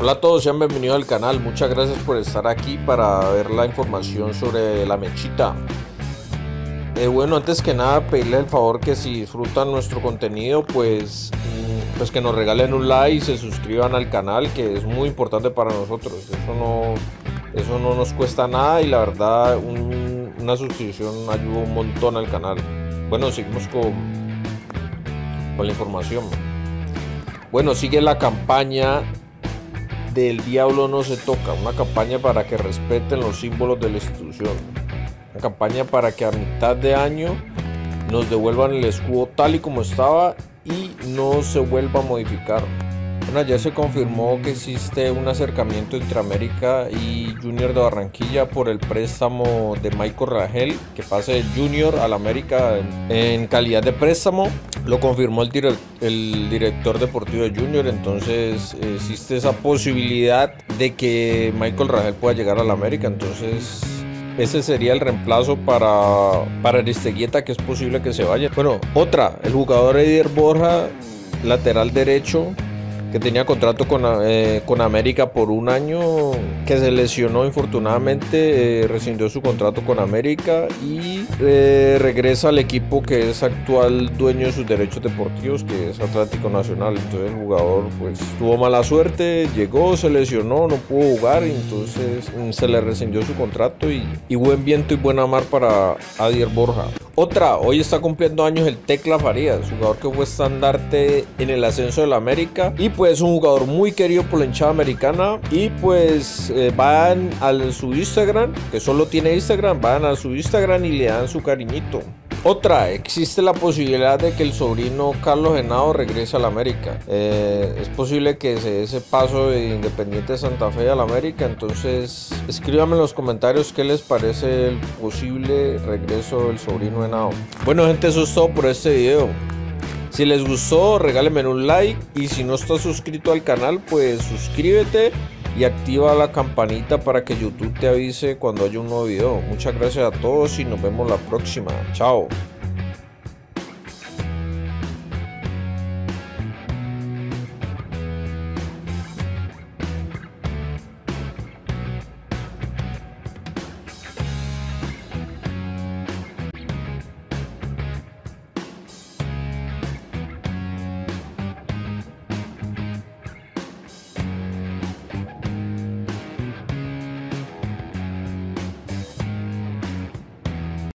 Hola a todos, sean bienvenidos al canal. Muchas gracias por estar aquí para ver la información sobre la mechita. Bueno, antes que nada pedirles el favor que si disfrutan nuestro contenido, pues que nos regalen un like y se suscriban al canal, que es muy importante para nosotros. Eso no nos cuesta nada y la verdad una suscripción ayuda un montón al canal. Bueno, seguimos con la información. Bueno, sigue la campaña del Diablo no se toca, una campaña para que respeten los símbolos de la institución, una campaña para que a mitad de año nos devuelvan el escudo tal y como estaba y no se vuelva a modificar. Bueno, ya se confirmó que existe un acercamiento entre América y Junior de Barranquilla por el préstamo de Michael Rangel, que pase de Junior al América en calidad de préstamo. Lo confirmó el director deportivo de Junior, entonces existe esa posibilidad de que Michael Rangel pueda llegar al América, entonces ese sería el reemplazo para Aristeguieta, que es posible que se vaya. Bueno, el jugador Eider Borja, lateral derecho, que tenía contrato con América por un año, que se lesionó infortunadamente, rescindió su contrato con América y regresa al equipo que es actual dueño de sus derechos deportivos, que es Atlético Nacional. Entonces el jugador pues tuvo mala suerte, llegó, se lesionó, no pudo jugar y entonces se le rescindió su contrato y buen viento y buena mar para Eider Borja. Hoy está cumpliendo años el Tecla Farías, jugador que fue estandarte en el ascenso de la América y pues un jugador muy querido por la hinchada americana. Y pues van a su Instagram, que solo tiene Instagram, van a su Instagram y le dan su cariñito. Existe la posibilidad de que el sobrino Carlos Henao regrese a la América. Es posible que se dé ese paso de Independiente de Santa Fe a la América. Entonces escríbanme en los comentarios qué les parece el posible regreso del sobrino Henao. Bueno gente, eso es todo por este video. Si les gustó, regálenme un like y si no estás suscrito al canal, pues suscríbete y activa la campanita para que YouTube te avise cuando haya un nuevo video. Muchas gracias a todos y nos vemos la próxima. Chao.